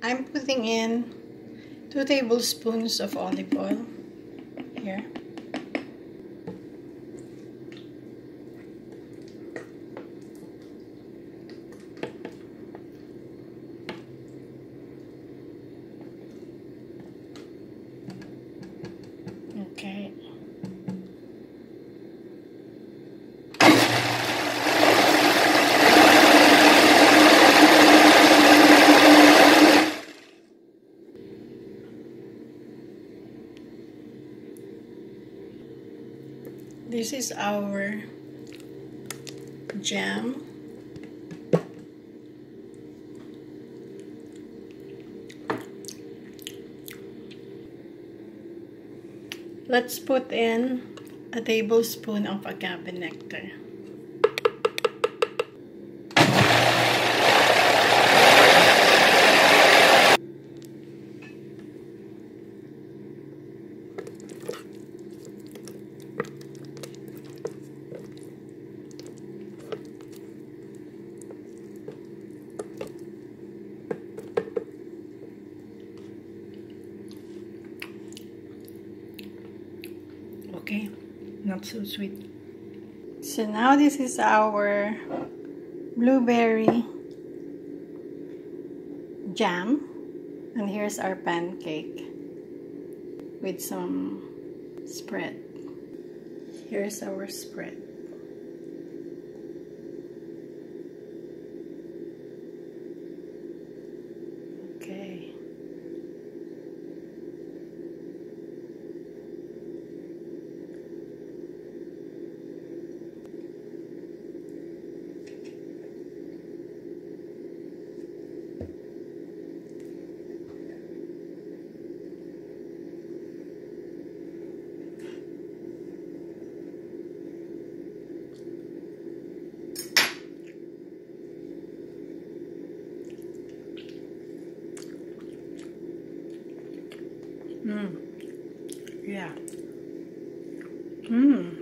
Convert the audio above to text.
I'm putting in 2 tablespoons of olive oil here. Okay. This is our jam. Let's put in a tablespoon of agave nectar. Okay, not so sweet. So now this is our blueberry jam, and here's our pancake with some spread. Here's our spread. Okay. Yeah.